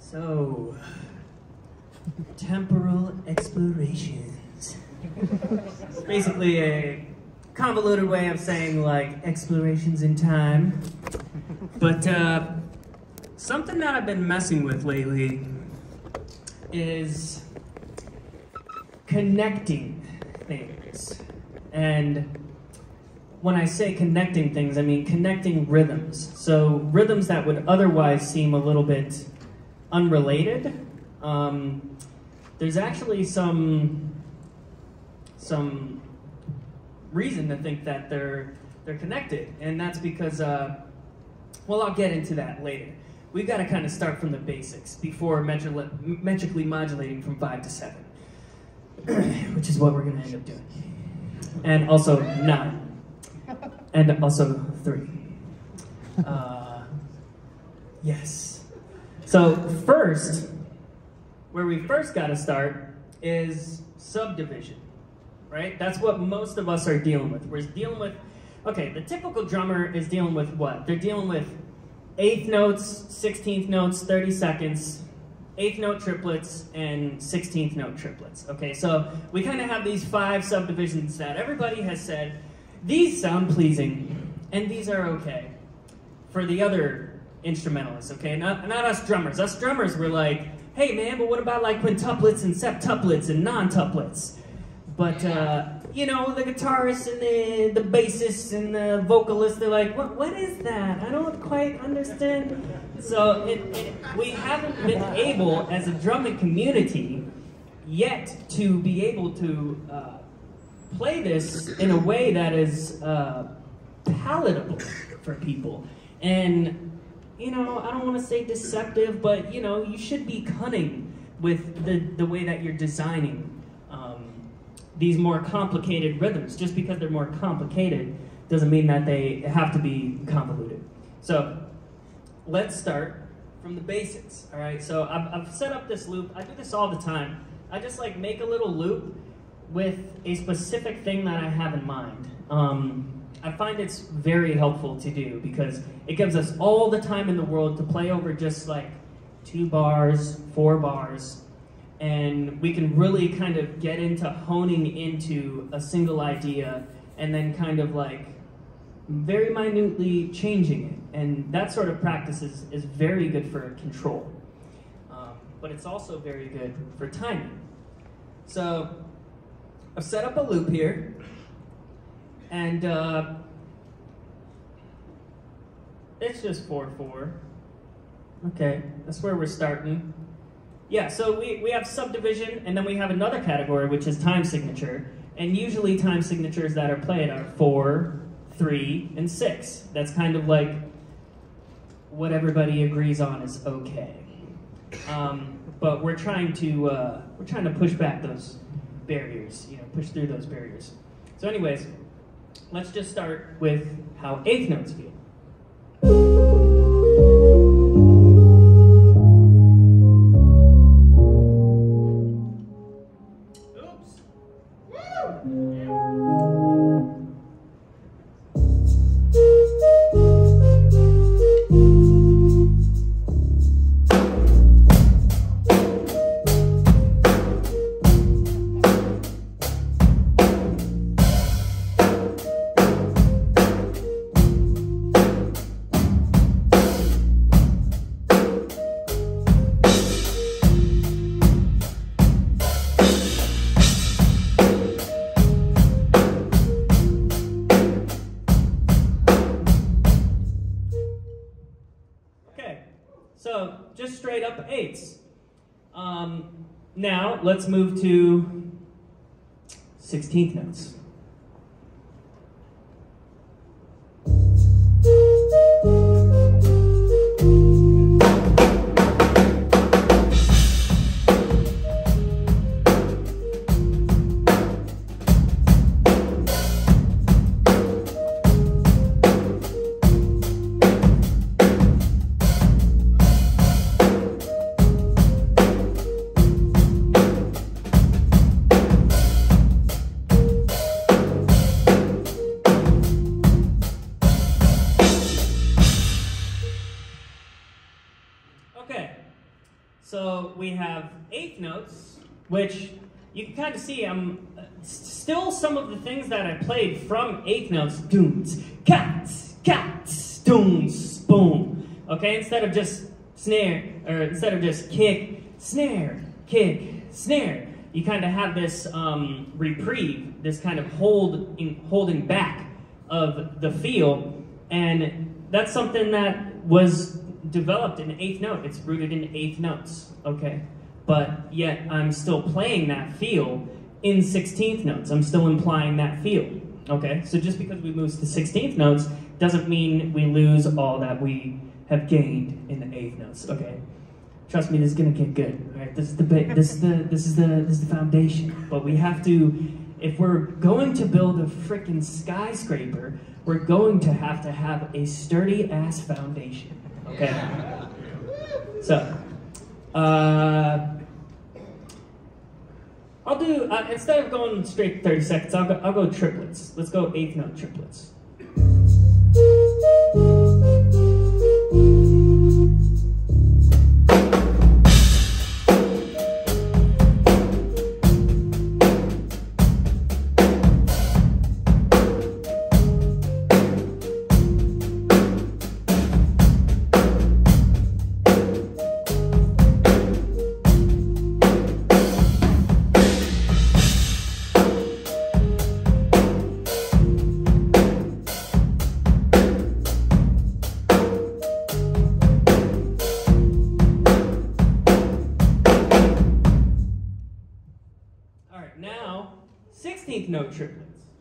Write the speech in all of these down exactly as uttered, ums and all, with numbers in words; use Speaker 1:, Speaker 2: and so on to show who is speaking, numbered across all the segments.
Speaker 1: So, temporal explorations. It's basically a convoluted way of saying like explorations in time. But uh, something that I've been messing with lately is connecting things. And when I say connecting things, I mean connecting rhythms. So rhythms that would otherwise seem a little bit unrelated. Um, there's actually some some reason to think that they're they're connected, and that's because uh, well, I'll get into that later. We've got to kind of start from the basics before metri metrically modulating from five to seven, which is what we're going to end up doing, and also nine, and also three. Uh, yes. So first, where we first got to start is subdivision, right? That's what most of us are dealing with. We're dealing with, okay, the typical drummer is dealing with what? They're dealing with eighth notes, sixteenth notes, thirty seconds, eighth note triplets, and sixteenth note triplets. Okay, so we kind of have these five subdivisions that everybody has said, these sound pleasing, and these are okay for the other instrumentalists, okay? Not, not us drummers. Us drummers were like, hey man, but what about like quintuplets and septuplets and non-tuplets? But, uh, you know, the guitarists and the, the bassists and the vocalists, they're like, what, what is that? I don't quite understand. So it, it, we haven't been able, as a drumming community, yet to be able to uh, play this in a way that is uh, palatable for people. And you know, I don't want to say deceptive, but, you know, you should be cunning with the, the way that you're designing um, these more complicated rhythms. Just because they're more complicated doesn't mean that they have to be convoluted. So, let's start from the basics, all right? So, I've, I've set up this loop. I do this all the time. I just, like, make a little loop with a specific thing that I have in mind. Um, I find it's very helpful to do because it gives us all the time in the world to play over just like two bars, four bars, and we can really kind of get into honing into a single idea and then kind of like very minutely changing it. And that sort of practice is, is very good for control, um, but it's also very good for timing. So I've set up a loop here. And uh, it's just four four. Okay, that's where we're starting. Yeah, so we, we have subdivision, and then we have another category, which is time signature. And usually time signatures that are played are four, three, and six. That's kind of like what everybody agrees on is okay. Um, but we're trying to uh, we're trying to push back those barriers, you know, push through those barriers. So anyways, let's just start with how eighth notes feel. Oops. So, just straight up eighths. Um, now, let's move to sixteenth notes. So we have eighth notes, which you can kind of see I'm uh, still some of the things that I played from eighth notes. Dooms, cats, cats, dooms, boom. Okay, instead of just snare, or instead of just kick, snare, kick, snare, you kind of have this um, reprieve, this kind of hold in, holding back of the feel, and that's something that was developed in eighth note. It's rooted in eighth notes, okay? But yet I'm still playing that feel in sixteenth notes. I'm still implying that feel, okay? So just because we move to sixteenth notes doesn't mean we lose all that we have gained in the eighth notes, okay? Trust me, this is gonna get good, all right? This is the this is the this is the this is the foundation. But we have to, if we're going to build a freaking skyscraper, we're going to have to have a sturdy ass foundation. Okay. So, uh, I'll do uh, instead of going straight thirty seconds, I'll go. I'll go triplets. Let's go eighth note triplets. Now, sixteenth note triplets.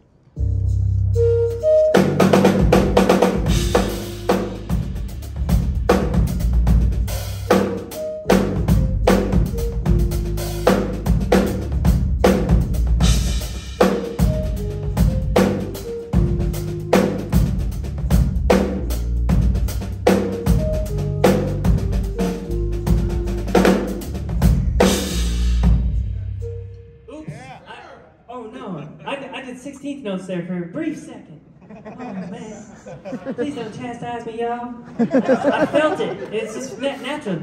Speaker 1: Oh no, I, I did sixteenth notes there for a brief second. Oh man, please don't chastise me, y'all. I, I felt it. It's just natural.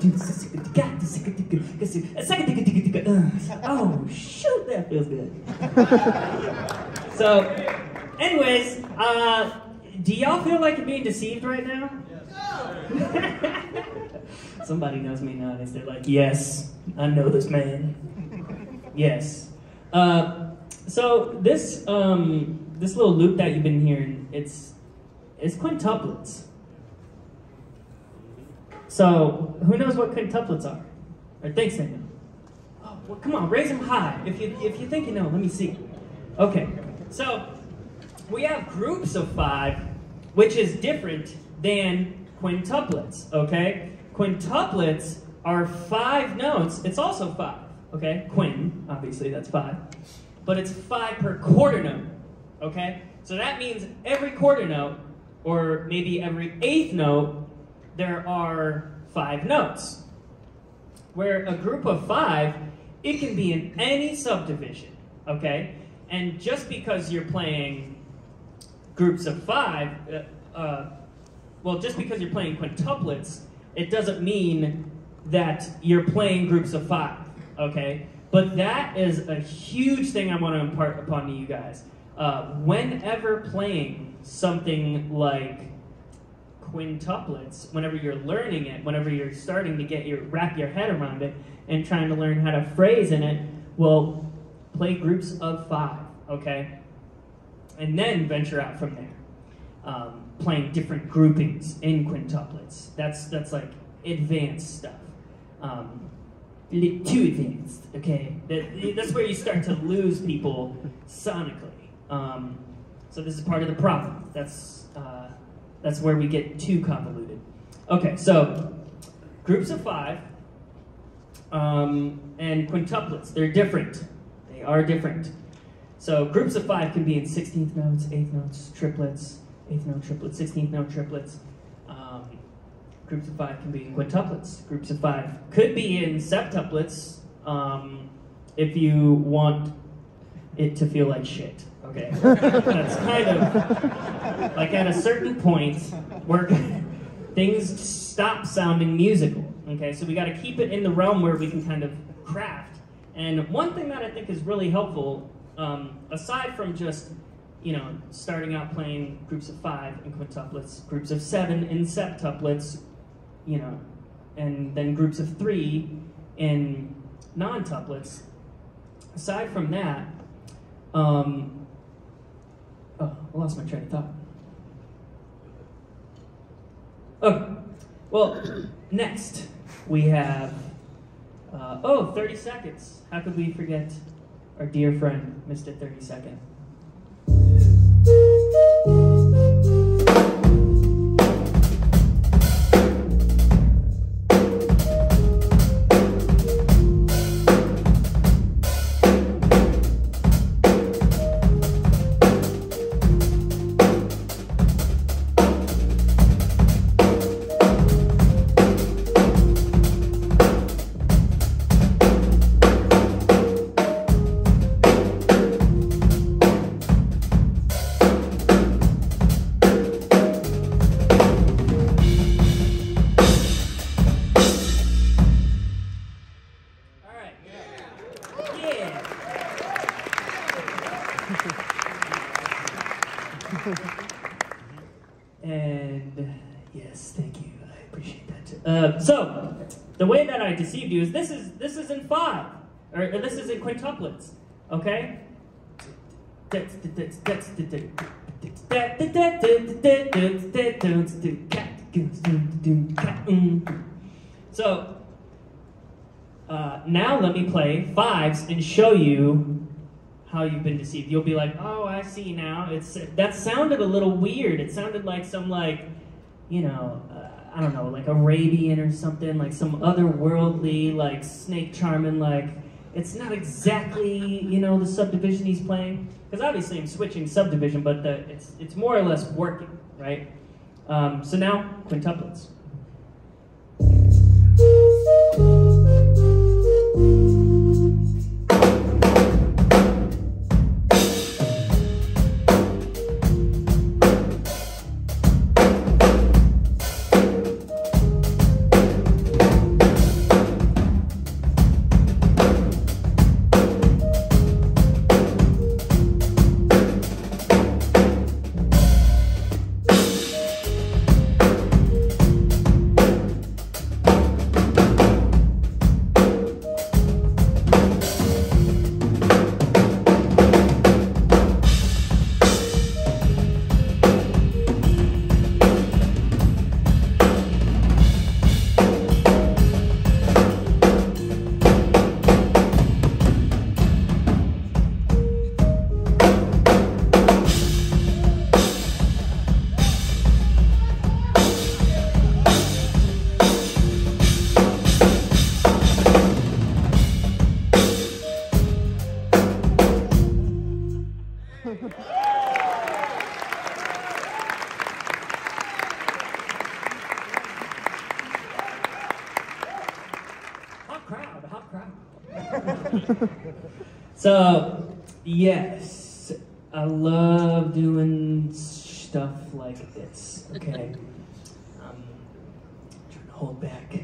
Speaker 1: Oh shoot, that feels good. So, anyways, uh, do y'all feel like you're being deceived right now? Yes. Somebody knows me nowadays. They're like, yes, I know this man. Yes. Uh, So this um, this little loop that you've been hearing, it's it's quintuplets. So who knows what quintuplets are, or thinks they know? Oh, well, come on, raise them high. If you if you think you know, let me see. Okay, so we have groups of five, which is different than quintuplets. Okay, quintuplets are five notes. It's also five. Okay, quin, obviously that's five. But it's five per quarter note, okay? So that means every quarter note, or maybe every eighth note, there are five notes. Where a group of five, it can be in any subdivision, okay? And just because you're playing groups of five, uh, uh, well, just because you're playing quintuplets, it doesn't mean that you're playing groups of five, okay? But that is a huge thing I want to impart upon to you guys. Uh, whenever playing something like quintuplets, whenever you're learning it, whenever you're starting to get your wrap your head around it and trying to learn how to phrase in it, well, play groups of five, okay? And then venture out from there. Um, playing different groupings in quintuplets. That's that's like advanced stuff. Um, Too advanced, okay? That, that's where you start to lose people sonically. Um, so this is part of the problem. That's, uh, that's where we get too convoluted. Okay, so groups of five um, and quintuplets, they're different. They are different. So groups of five can be in sixteenth notes, eighth notes, triplets, eighth note triplets, sixteenth note triplets. Um, Groups of five can be in quintuplets. Groups of five could be in septuplets um, if you want it to feel like shit. Okay, that's kind of like at a certain point where things stop sounding musical. Okay, so we got to keep it in the realm where we can kind of craft. And one thing that I think is really helpful, um, aside from just, you know, starting out playing groups of five in quintuplets, groups of seven in septuplets, you know, and then groups of three in non-tuplets. Aside from that, um, oh, I lost my train of thought. Okay, well, next we have, uh, oh, thirty seconds. How could we forget our dear friend, Mister thirty second? And yes, thank you. I appreciate that. Uh, so, the way that I deceived you is this is this is in five, or, or this is in quintuplets. Okay. So, uh, now let me play fives and show you how you've been deceived. You'll be like, oh, I see now. It's that sounded a little weird. It sounded like some like, you know, uh, I don't know, like Arabian or something, like some otherworldly, like Snake Charming, like it's not exactly, you know, the subdivision he's playing. Because obviously I'm switching subdivision, but the, it's it's more or less working, right? Um, so now quintuplets. So, yes, I love doing stuff like this, okay? I'm trying to hold back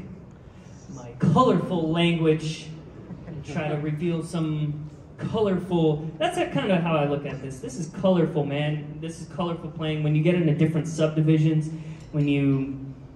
Speaker 1: my colorful language and try to reveal some colorful, that's kind of how I look at this. This is colorful, man. This is colorful playing. When you get into different subdivisions, when you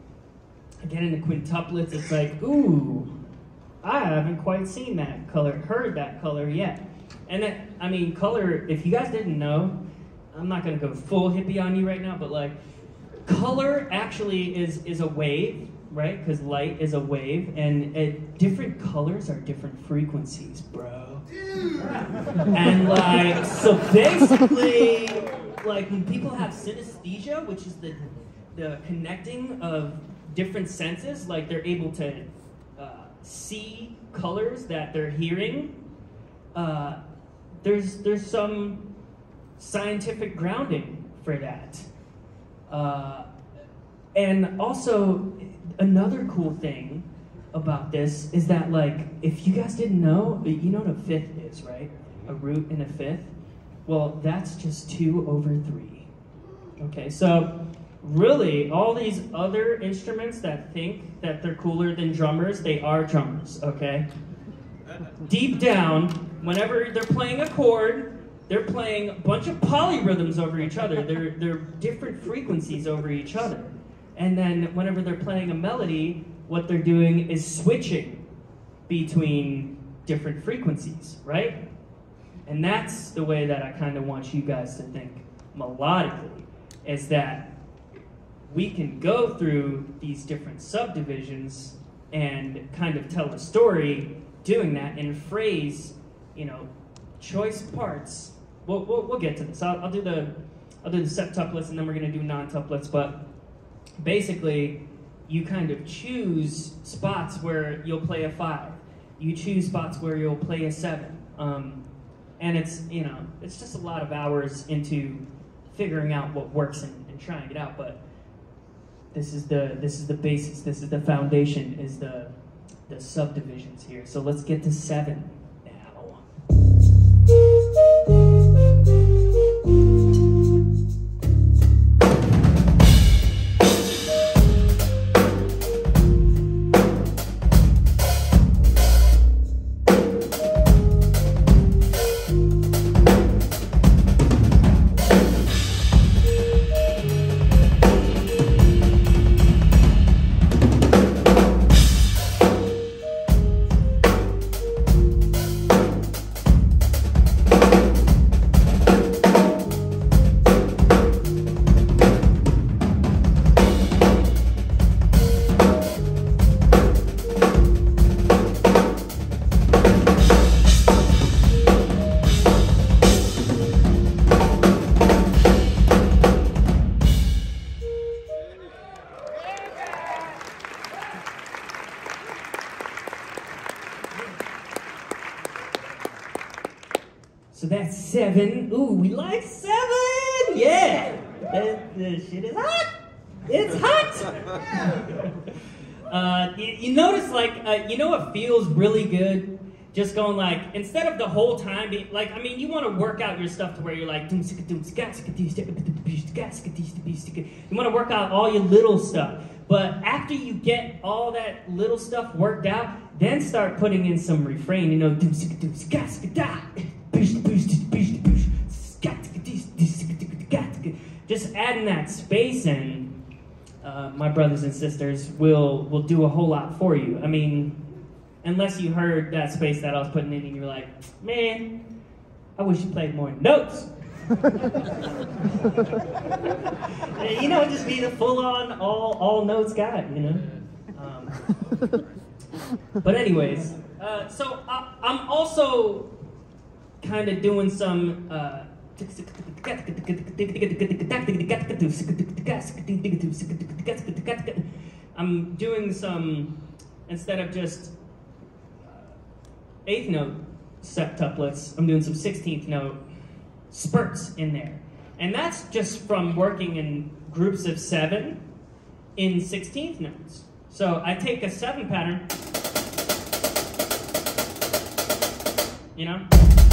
Speaker 1: get into quintuplets, it's like, ooh, I haven't quite seen that color, heard that color yet. And that, I mean, color, if you guys didn't know, I'm not gonna go full hippie on you right now, but like, color actually is, is a wave, right? Because light is a wave, and it, different colors are different frequencies, bro. And like, so basically, like when people have synesthesia, which is the, the connecting of different senses, like they're able to uh, see colors that they're hearing, uh, there's, there's some scientific grounding for that. Uh, and also, another cool thing about this is that, like, if you guys didn't know, you know what a fifth is, right? A root and a fifth? Well, that's just two over three. Okay, so really, all these other instruments that think that they're cooler than drummers, they are drummers, okay? Deep down, whenever they're playing a chord, they're playing a bunch of polyrhythms over each other. They're, they're different frequencies over each other. And then whenever they're playing a melody, what they're doing is switching between different frequencies, right? And that's the way that I kind of want you guys to think melodically, is that we can go through these different subdivisions and kind of tell a story doing that and phrase, you know, choice parts. We'll, we'll, we'll get to this. I'll, I'll do the I'll do the septuplets, and then we're going to do non-tuplets. But basically, you kind of choose spots where you'll play a five. You choose spots where you'll play a seven. Um, and it's, you know, it's just a lot of hours into figuring out what works and, and trying it out. But this is the this is the basis. This is the foundation. Is the the subdivisions here. So let's get to seven now. So that's seven. Ooh, we like seven! Yeah! That, the shit is hot! It's hot! uh, you, you notice, like, uh, you know what feels really good? Just going like, instead of the whole time being, like, I mean, you want to work out your stuff to where you're like, you want to work out all your little stuff. But after you get all that little stuff worked out, then start putting in some refrain, you know, just adding that space in, uh, my brothers and sisters, will will do a whole lot for you. I mean, unless you heard that space that I was putting in and you're like, man, I wish you played more notes. You know, just be the full-on, all, all notes guy, you know? Um, but anyways, uh, so I, I'm also kind of doing some, uh, I'm doing some, instead of just eighth note septuplets, I'm doing some sixteenth note spurts in there. And that's just from working in groups of seven in sixteenth notes. So I take a seven pattern, you know?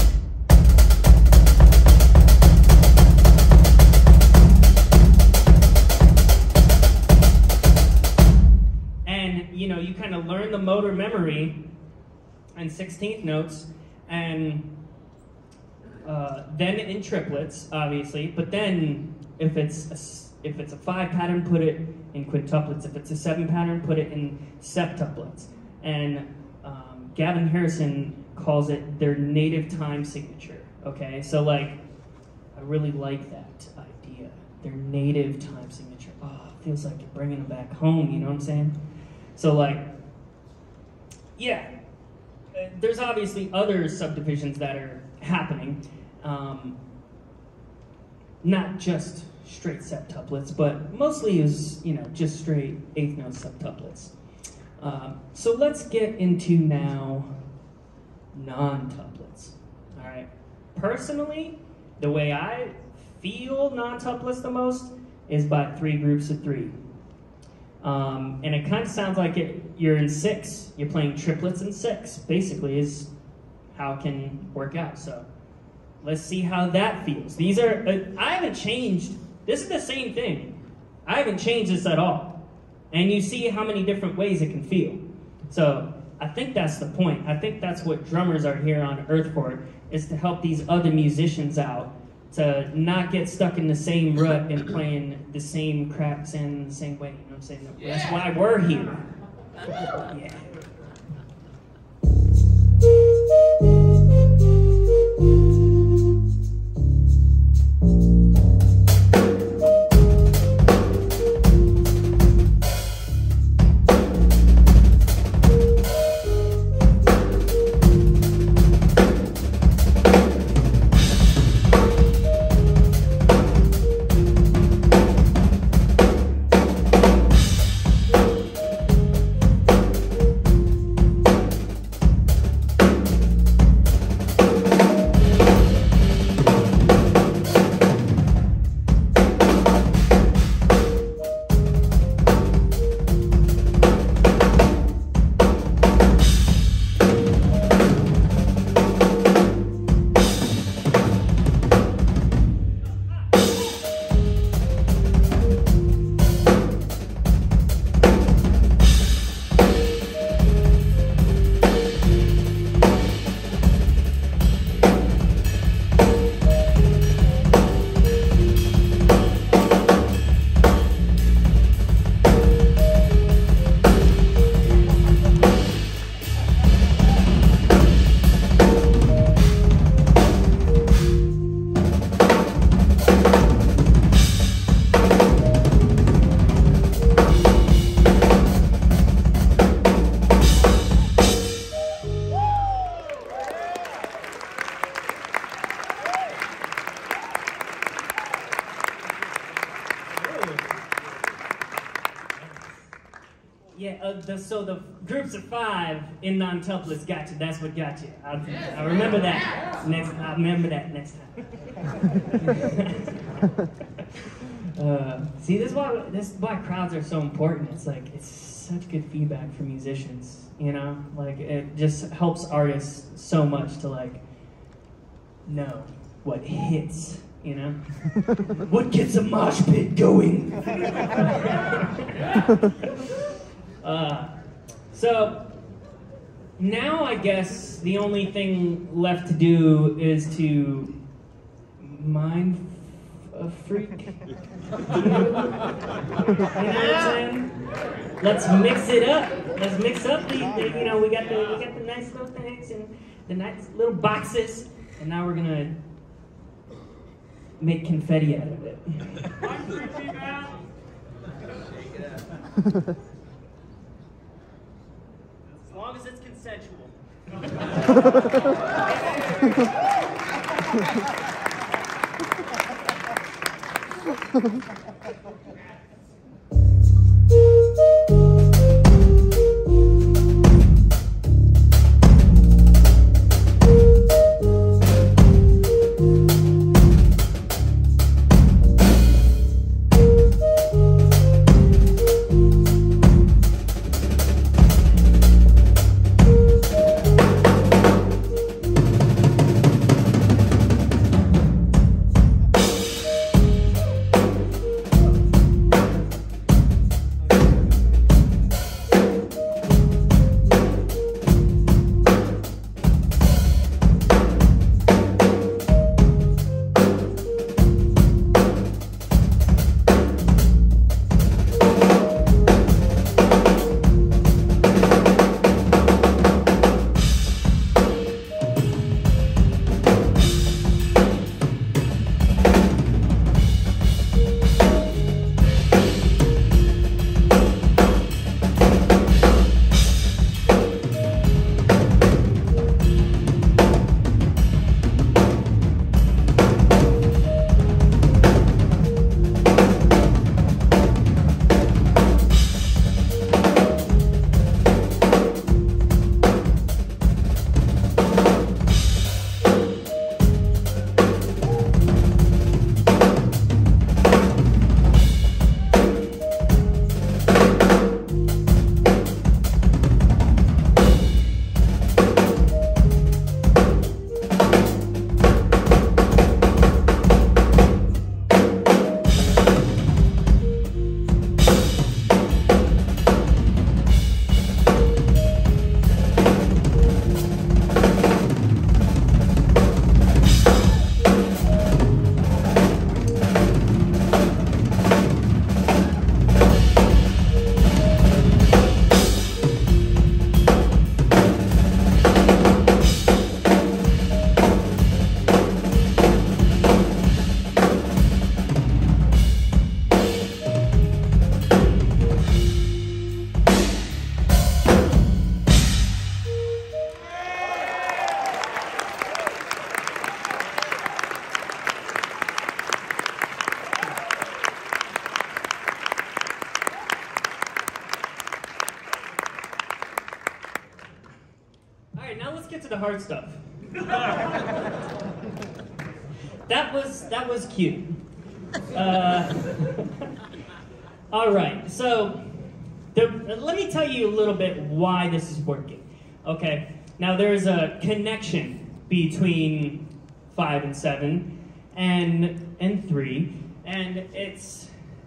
Speaker 1: And, you know, you kind of learn the motor memory and sixteenth notes, and uh, then in triplets, obviously. But then, if it's a, if it's a five pattern, put it in quintuplets. If it's a seven pattern, put it in septuplets. And um, Gavin Harrison calls it their native time signature. Okay, so like, I really like that idea. Their native time signature. Oh, it feels like you're bringing them back home. You know what I'm saying? So like, yeah. There's obviously other subdivisions that are happening, um, not just straight septuplets, but mostly is, you know, just straight eighth note septuplets. Um, so let's get into now non-tuplets. All right. Personally, the way I feel non-tuplets the most is by three groups of three. Um, and it kind of sounds like it, you're in six. You're playing triplets in six, basically, is how it can work out. So let's see how that feels. These are, uh, I haven't changed. This is the same thing. I haven't changed this at all. And you see how many different ways it can feel. So I think that's the point. I think that's what drummers are here on Earth for, is to help these other musicians out, to not get stuck in the same rut and playing the same crap in the same way. You know what I'm saying? Yeah. That's why we're here. Yeah. Yeah, uh, the, so the groups of five in Non-Toughless got you. That's what got you. I, I remember that. Next, I remember that next time. uh, see, this is why this is why crowds are so important. It's like it's such good feedback for musicians. You know, like it just helps artists so much to like know what hits. You know, what gets a mosh pit going. Uh, so now I guess the only thing left to do is to mind a freak. You know what I'm saying? Let's mix it up. Let's mix up the, the you know we got the we got the nice little things and the nice little boxes, and now we're gonna make confetti out of it. As long as it's consensual. All right, now let's get to the hard stuff. that was that was cute. Uh, all right, so the, let me tell you a little bit why this is working. Okay, now there's a connection between five and seven, and and three, and it's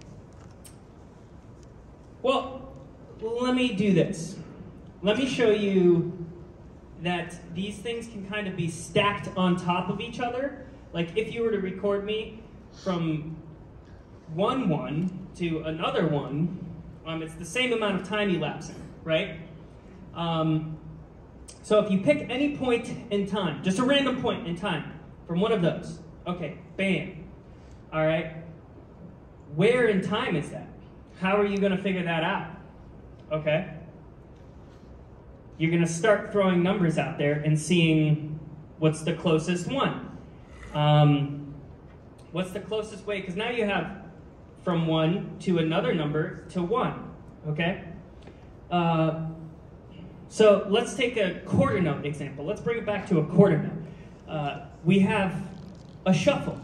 Speaker 1: well. Let me do this. Let me show you that these things can kind of be stacked on top of each other. Like if you were to record me from one one to another one, um, it's the same amount of time elapsing, right? Um, so if you pick any point in time, just a random point in time from one of those, okay, bam, all right? Where in time is that? How are you gonna figure that out? Okay? You're gonna start throwing numbers out there and seeing what's the closest one. Um, what's the closest way? Because now you have from one to another number to one, okay? Uh, so let's take a quarter note example. Let's bring it back to a quarter note. Uh, we have a shuffle.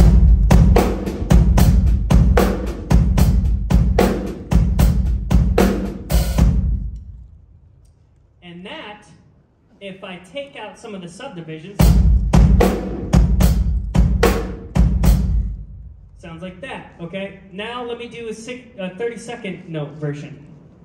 Speaker 1: And that, if I take out some of the subdivisions, sounds like that, okay? Now let me do a, six, a thirty second note version.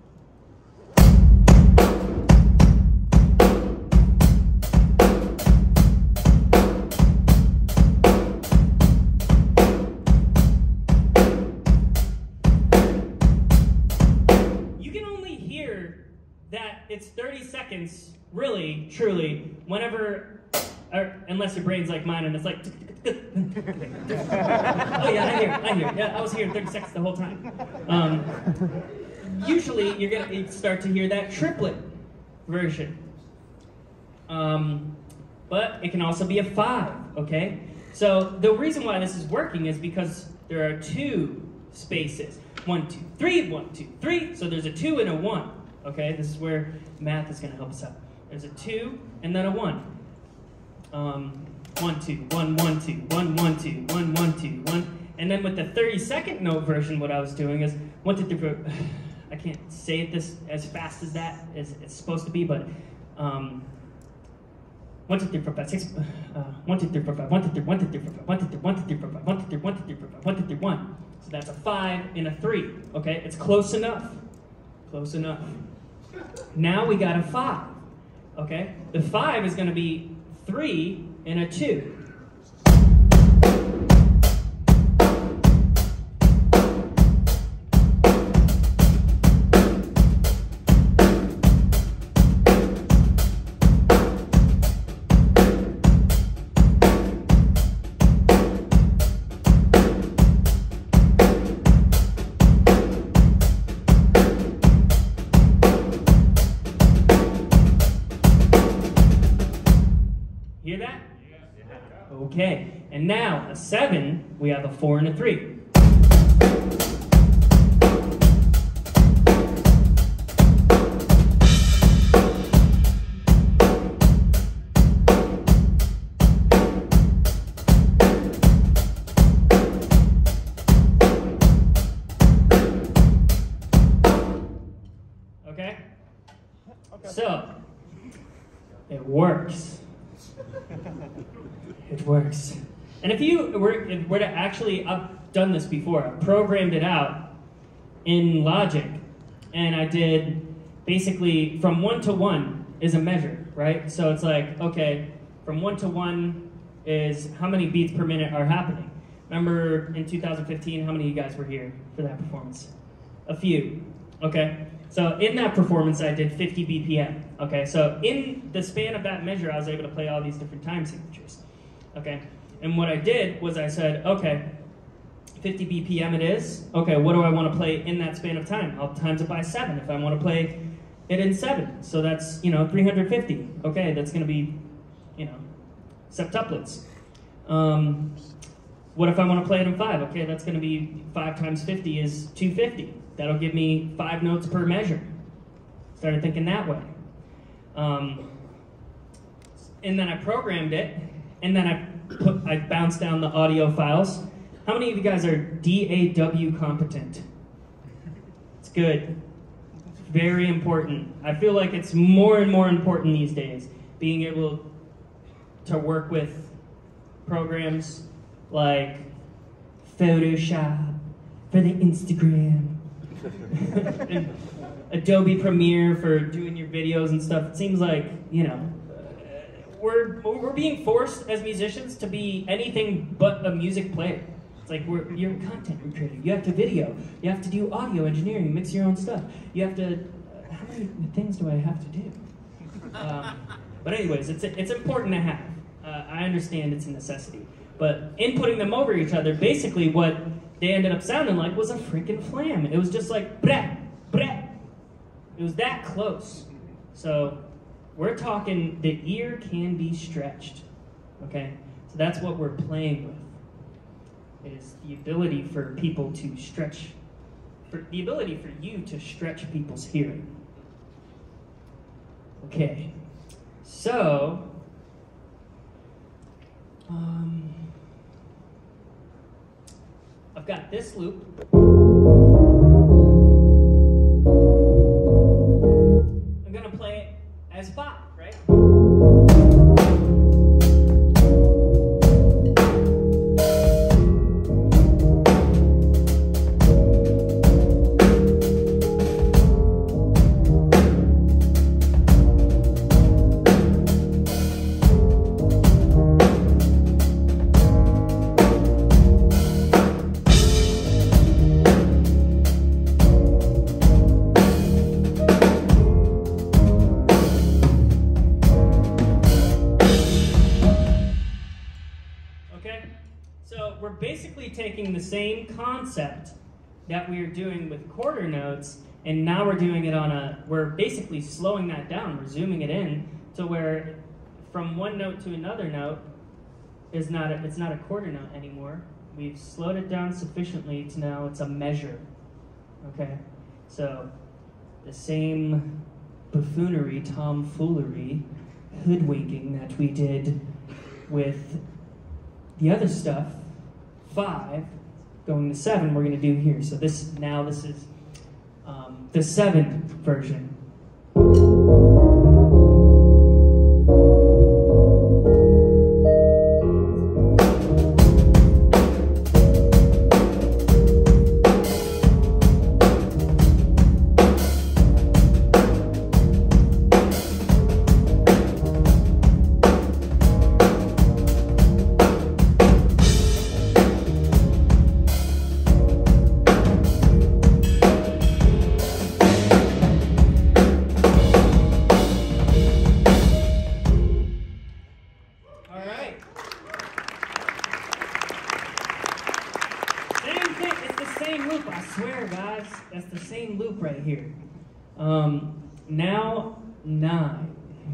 Speaker 1: You can only hear that it's thirty seconds, really, truly, whenever, or, unless your brain's like mine and it's like, oh yeah, I hear, I hear, yeah, I was hearing thirty seconds the whole time. Um, usually, you're gonna start to hear that triplet version. Um, but it can also be a five, okay? So the reason why this is working is because there are two spaces. One, two, three, one, two, three. So there's a two and a one, okay? This is where math is gonna help us out. There's a two and then a one. Um, one, two, one, one, two, one, one, two, one, one, two, one. And then with the thirty second note version, what I was doing is one, two, three, four. I can't say it this as fast as that as it's supposed to be, but um, one, two, three, four, five, six. Uh, one, two, three, four, five. One, two, three, one, two, three, four, five. One, two, three, one, two, three, four, five. One, two, three, one, two, three, four, five. One, two, three, one. So that's a five and a three. Okay, it's close enough. Close enough. Now we got a five. Okay, the five is going to be three and a two. Hear that? Okay, and now a seven, we have a four and a three. Okay? So, it works. It works. And if you were, if were to actually, I've done this before, I programmed it out in Logic, and I did basically from one to one is a measure, right? So it's like, okay, from one to one is how many beats per minute are happening. Remember in two thousand fifteen, how many of you guys were here for that performance? A few, okay? So in that performance, I did fifty B P M, okay? So in the span of that measure, I was able to play all these different time signatures, okay? And what I did was I said, okay, fifty B P M it is. Okay, what do I want to play in that span of time? I'll times it by seven if I want to play it in seven. So that's, you know, three hundred fifty. Okay, that's going to be, you know, septuplets. Um, what if I want to play it in five? Okay, that's going to be five times fifty is two hundred fifty. That'll give me five notes per measure. Started thinking that way. Um, and then I programmed it, and then I put, I bounced down the audio files. How many of you guys are D A W competent? It's good. It's very important. I feel like it's more and more important these days, being able to work with programs like Photoshop for the Instagram, and Adobe Premiere for doing your videos and stuff. It seems like, you know, we're, we're being forced as musicians to be anything but a music player. It's like, we're, you're a content creator. You have to video. You have to do audio engineering, mix your own stuff. You have to, uh, how many things do I have to do? Um, but anyways, it's, it's important to have. Uh, I understand it's a necessity. But in putting them over each other, basically what they ended up sounding like was a freaking flam. It was just like, breh, breh. It was that close. So we're talking, the ear can be stretched, okay? So that's what we're playing with, is the ability for people to stretch, for the ability for you to stretch people's hearing. Okay, so, um, I've got this loop. I'm gonna play it as five, right? Taking the same concept that we were doing with quarter notes, and now we're doing it on a, we're basically slowing that down, we're zooming it in to where from one note to another note is not a, it's not a quarter note anymore. We've slowed it down sufficiently to now it's a measure, okay? So the same buffoonery, tomfoolery, hoodwinking that we did with the other stuff, five, going to seven, we're going to do here. So this, now this is um, the seven version. Here. Um, now, nine.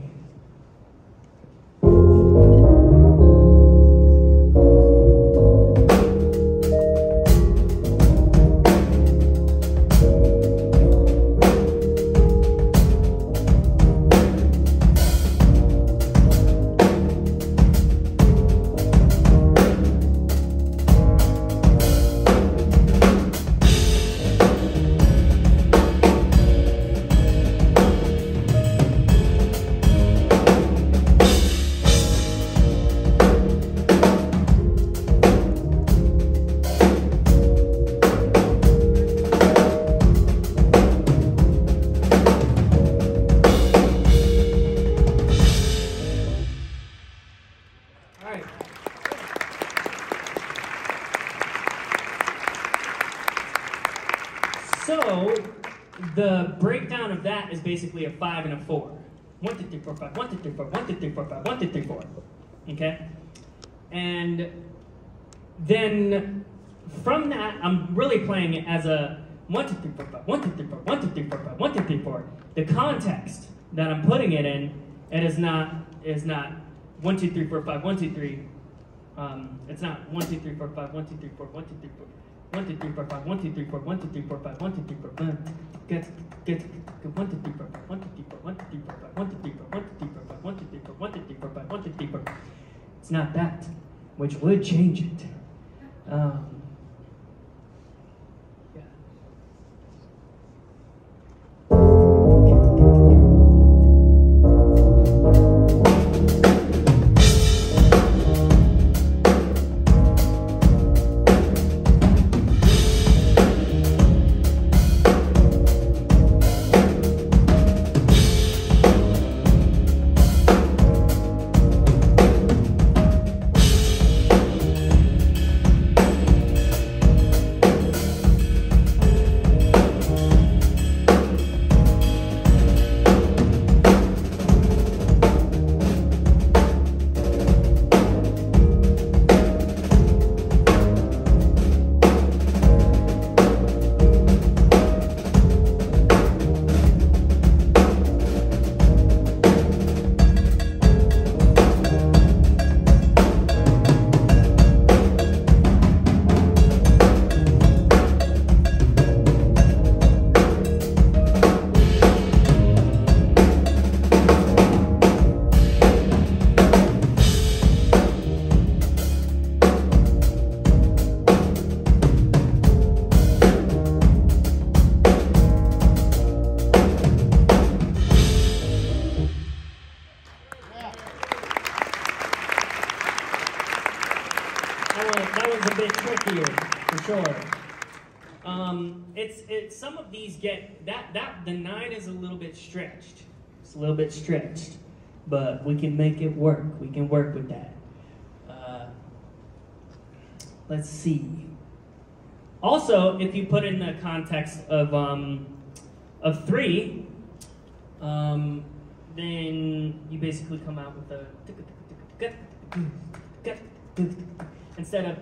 Speaker 1: So, the breakdown of that is basically a five and a four. One, two, three, four, five, one, two, three, four, one, two, three, four, five, one, two, three, four. Okay? And then from that, I'm really playing it as a one, two, three, four, five, one, two, three, four, one, two, three, four, five, one, two, three, four. The context that I'm putting it in, it is not is not one, two, three, four, five, one, two, three. Um, it's not one, two, three, four, five, one, two, three, four, one, two, three, four. One, two, three, four, five, one, two, three, four, one, two, three, four, five, one, two, three, four, one, get, get, get, one, two, three, four, five, one, two, three, four, one, two, three, four, five, one, two, three, four, one, two, three, four, five, one, two, three, four, one, two, three, four, five, one, two, It's not that, which would change it. Um, That one's a bit trickier, for sure. Um, it's it's some of these get that that the nine is a little bit stretched. It's a little bit stretched, but we can make it work. We can work with that. Uh, let's see. Also, if you put in the context of um, of three, um, then you basically come out with a instead of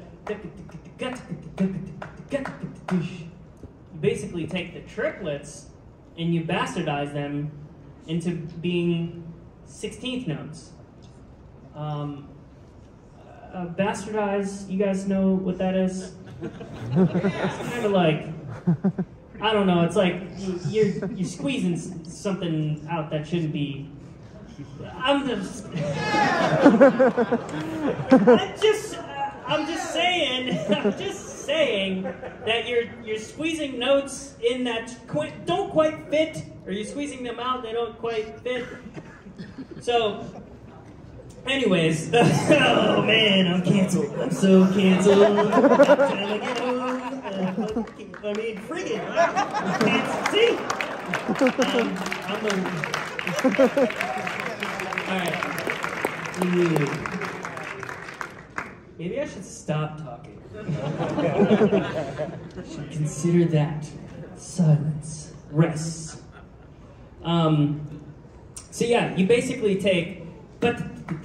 Speaker 1: you basically take the triplets and you bastardize them into being sixteenth notes. Um, uh, bastardize, you guys know what that is? It's kind of like, I don't know, it's like you're, you're squeezing something out that shouldn't be. I'm just, I'm just, I'm just saying, I'm just saying that you're you're squeezing notes in that qu don't quite fit, or you're squeezing them out, they don't quite fit. So, anyways, oh man, I'm canceled. I'm so canceled. I'm trying to get home. Uh, I mean, friggin', I can't see. Um, I'm the. All right. Maybe I should stop talking. Should consider that. Silence. Rest. Um, so yeah, you basically take but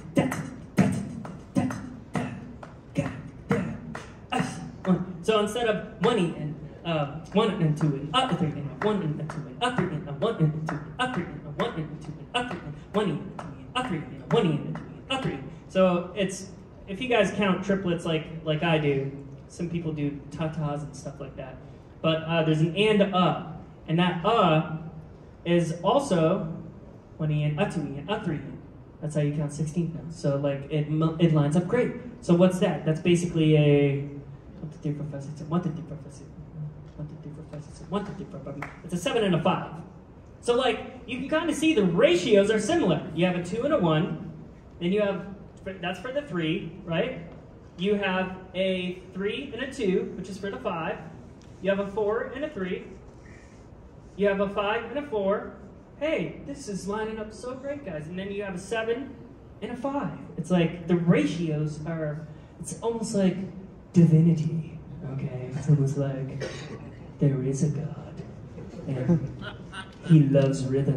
Speaker 1: so instead of one E and uh, one and two and up three and one and two and up three and a one and two and up three and a one and two and up three and one E and two and up three and one E and two and up three. So it's, if you guys count triplets like like I do, some people do ta-tas and stuff like that. But uh, there's an and a, and that uh is also one E and a two E and a three E. That's how you count sixteenth notes. So like it it lines up great. So what's that? That's basically a one to three professor, one to three professor, one to three professor, one to three professor. It's a seven and a five. So like you can kind of see the ratios are similar. You have a two and a one, then you have. That's for the three, right? You have a three and a two, which is for the five. You have a four and a three. You have a five and a four. Hey, this is lining up so great, guys. And then you have a seven and a five. It's like the ratios are, it's almost like divinity, okay? It's almost like there is a God, and he loves rhythm.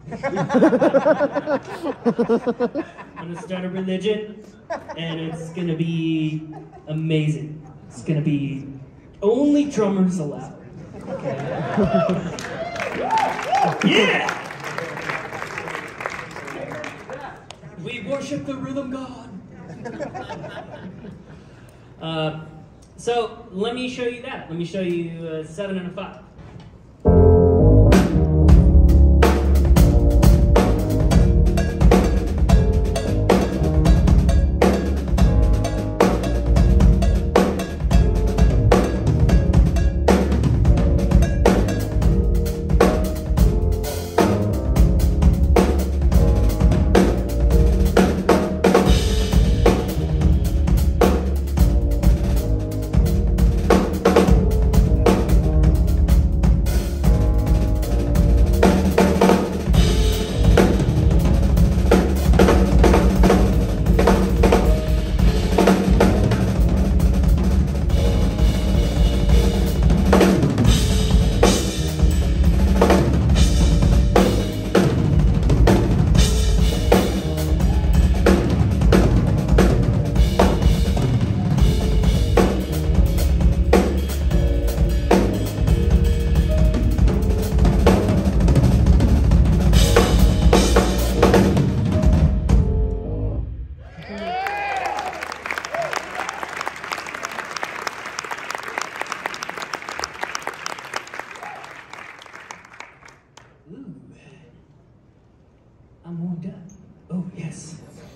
Speaker 1: I'm gonna start a religion, and it's gonna be amazing. It's gonna be only drummers allowed. Okay. Yeah! We worship the rhythm god. Uh, so let me show you that. Let me show you a seven and a five.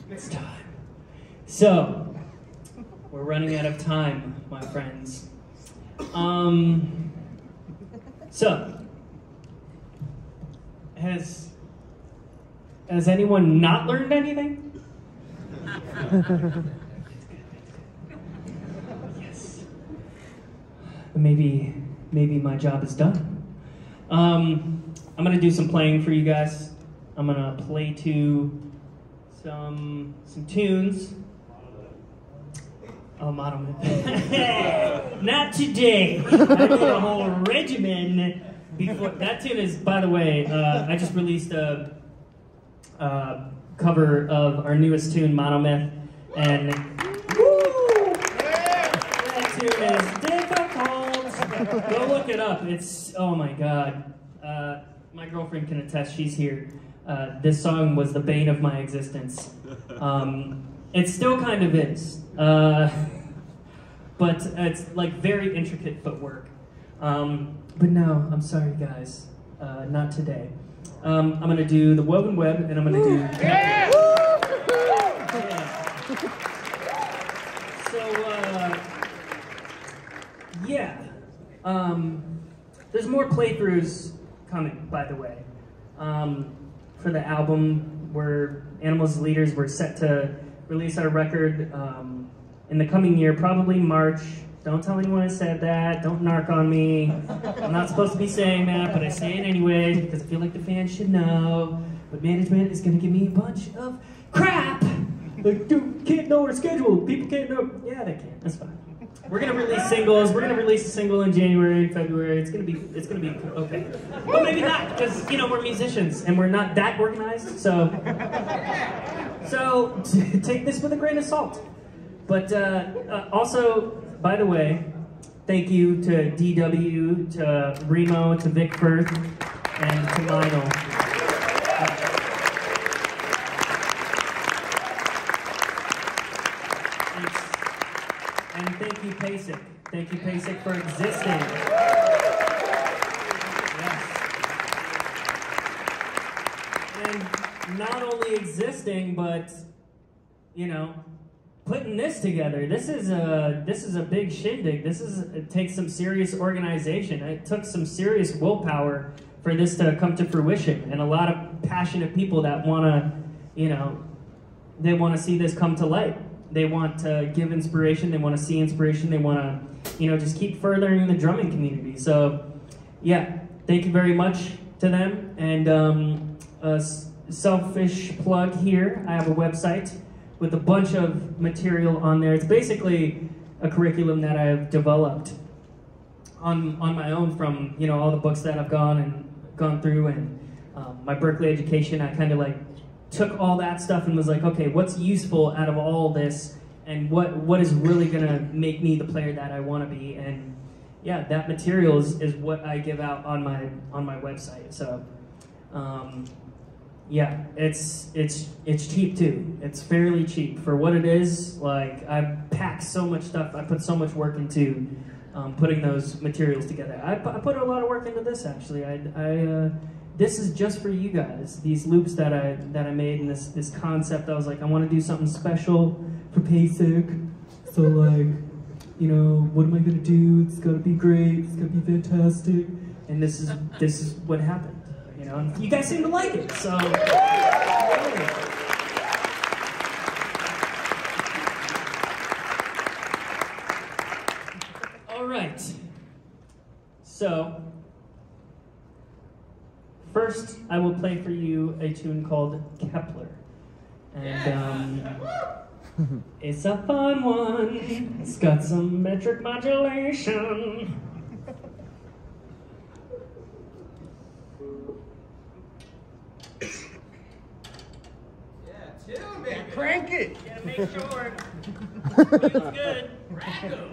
Speaker 1: It's time. So, we're running out of time, my friends. Um, so, has, has anyone not learned anything? Yes. Maybe, maybe my job is done. Um, I'm gonna do some playing for you guys. I'm gonna play to some some tunes. Oh, Monolith. Not today. I did a whole regimen before. That tune is, by the way, uh, I just released a, a cover of our newest tune, Monomyth, and woo! That tune is difficult. Go look it up. It's, oh my god. Uh, my girlfriend can attest, she's here. Uh, this song was the bane of my existence. Um, it still kind of is. Uh, but it's like very intricate footwork. Um, but no, I'm sorry guys, uh, not today. Um, I'm gonna do the Woven Web, and I'm gonna do... Yeah! Yeah. So, uh, yeah. Um, there's more playthroughs coming, by the way. Um, for the album, we're, Animals as Leaders, we're set to release our record um, in the coming year, probably March. Don't tell anyone I said that. Don't narc on me. I'm not supposed to be saying that, but I say it anyway because I feel like the fans should know. But management is going to give me a bunch of crap. Like, dude, can't know our schedule. People can't know. Yeah, they can. That's fine. We're gonna release singles. We're gonna release a single in January, February. It's gonna be, it's gonna be okay. But maybe not, because you know we're musicians and we're not that organized. So, so take this with a grain of salt. But uh, uh, also, by the way, thank you to D W, to Remo, to Vic Firth, and to Lionel. Uh, And thank you, Pasek. Thank you, Pasek, for existing. Yes. And not only existing, but, you know, putting this together. This is a, this is a big shindig. This is, it takes some serious organization. It took some serious willpower for this to come to fruition. And a lot of passionate people that want to, you know, they want to see this come to light. They want to give inspiration, they want to see inspiration, they want to, you know, just keep furthering the drumming community. So, yeah, thank you very much to them. And um, a selfish plug here, I have a website with a bunch of material on there. It's basically a curriculum that I've developed on, on my own from, you know, all the books that I've gone and gone through, and um, my Berklee education. I kind of like took all that stuff and was like, okay, what's useful out of all this, and what what is really gonna make me the player that I want to be? And yeah, that material is, is what I give out on my on my website. So um, yeah, it's it's it's cheap too. It's fairly cheap for what it is. Like, I packed so much stuff. I put so much work into um, putting those materials together. I, I put a lot of work into this actually. I. I uh, This is just for you guys. These loops that I that I made, and this this concept. I was like, I want to do something special for Pasek. So like, you know, what am I gonna do? It's gotta be great. It's gotta be fantastic. And this is this is what happened. You know, and you guys seem to like it. So. All right. So. First, I will play for you a tune called Kepler. And um, it's a fun one. It's got some metric modulation.
Speaker 2: Yeah, tune, baby. Crank it.
Speaker 1: Gotta make sure. Feels good. Crank 'em.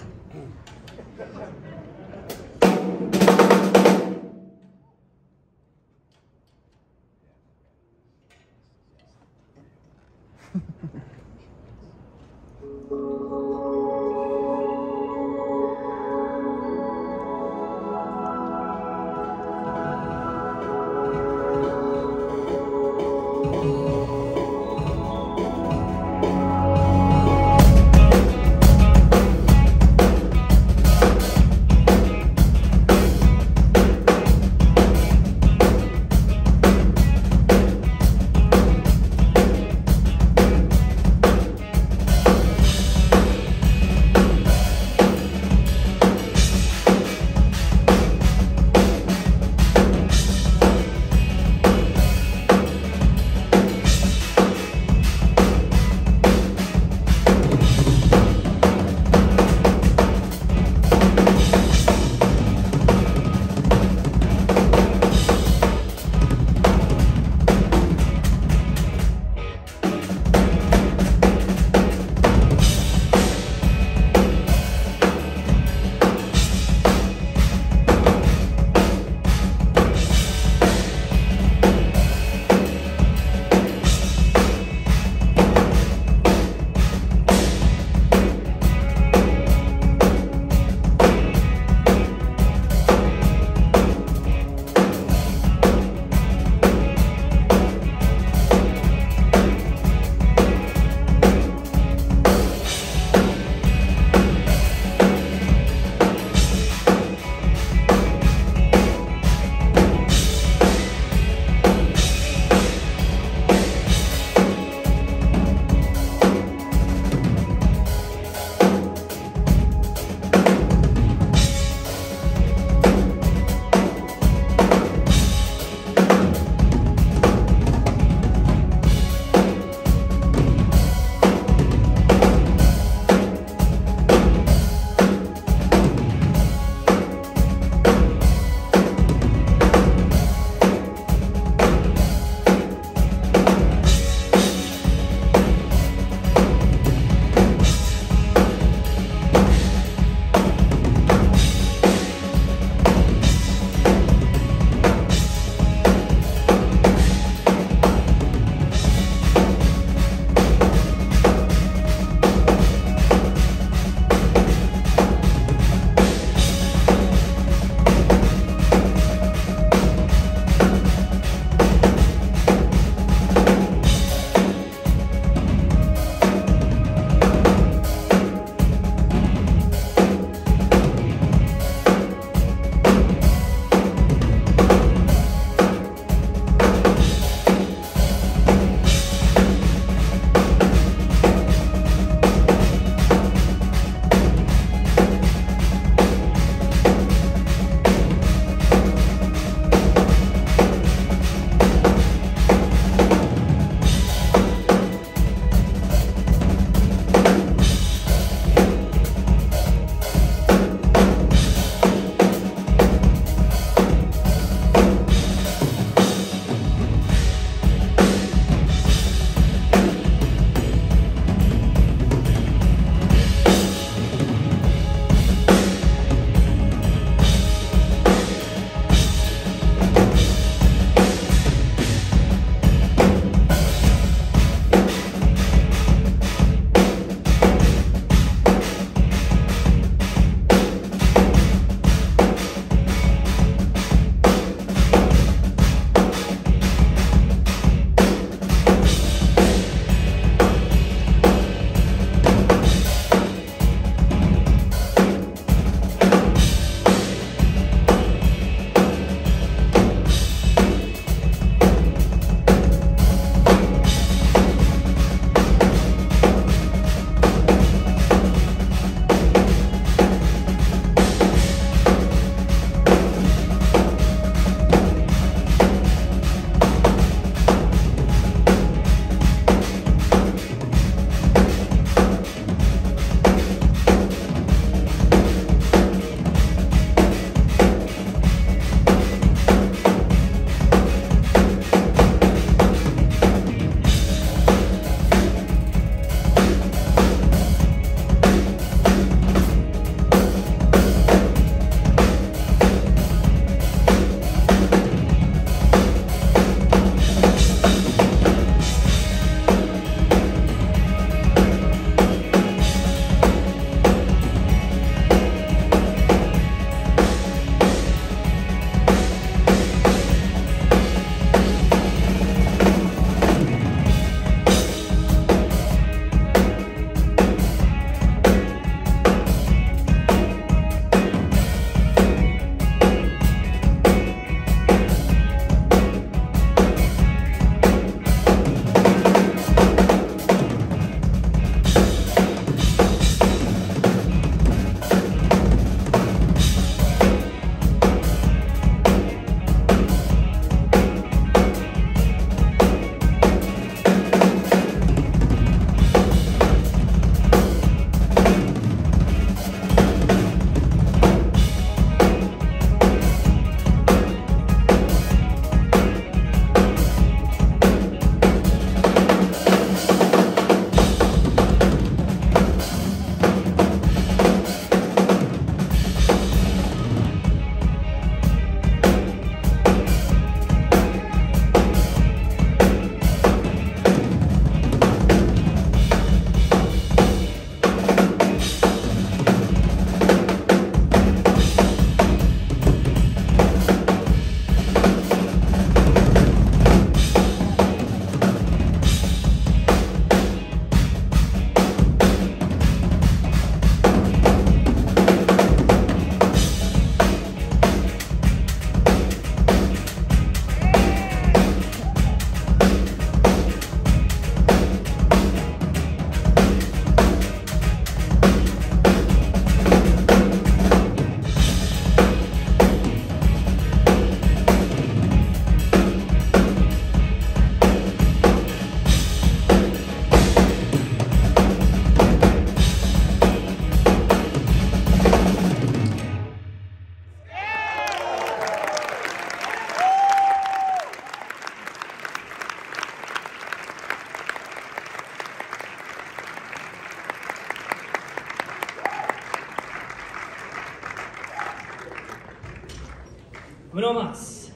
Speaker 1: Uno más.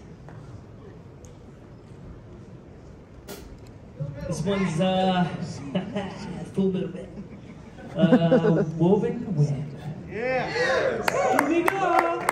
Speaker 1: This one's uh, a full bit of it. Uh, Woven Web.
Speaker 2: Yeah.
Speaker 1: Here we go.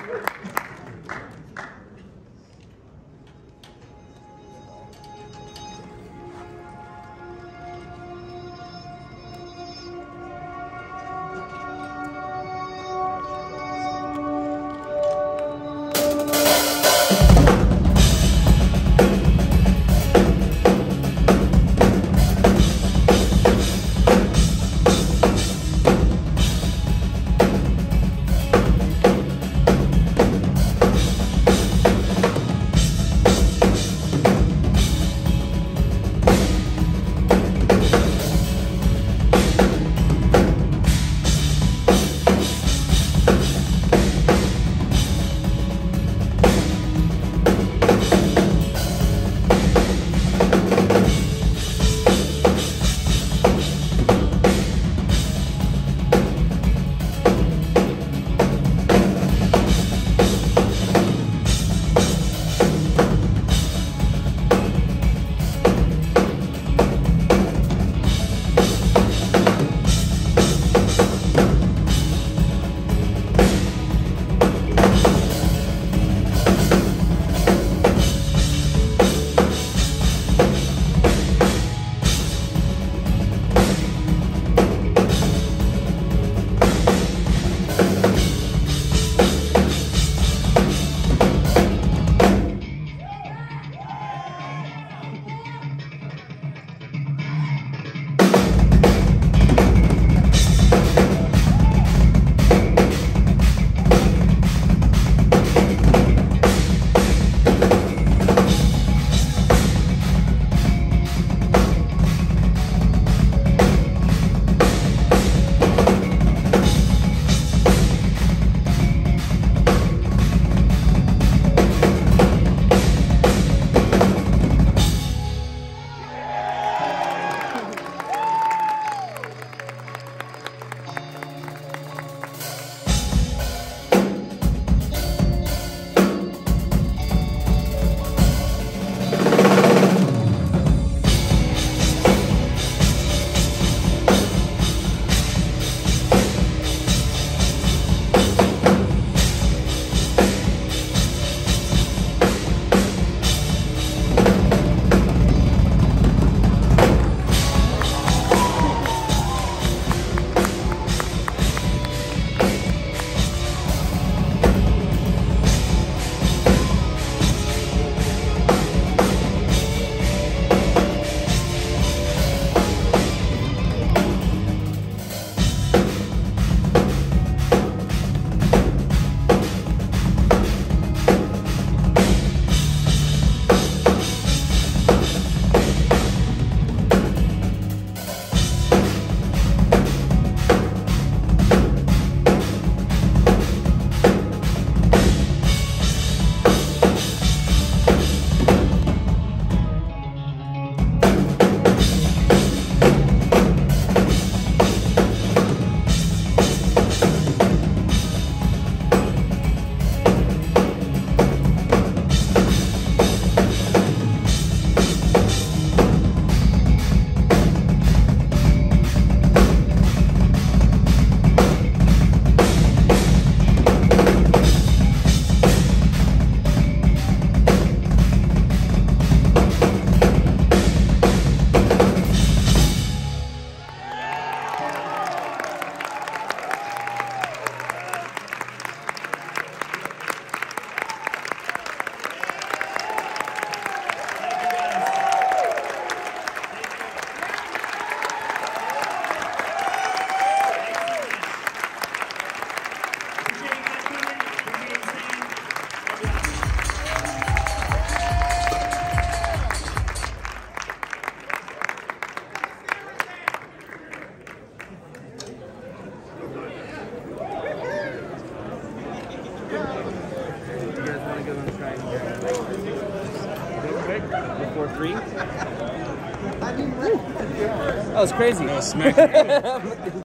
Speaker 3: four three. That was crazy.
Speaker 2: That was smacking.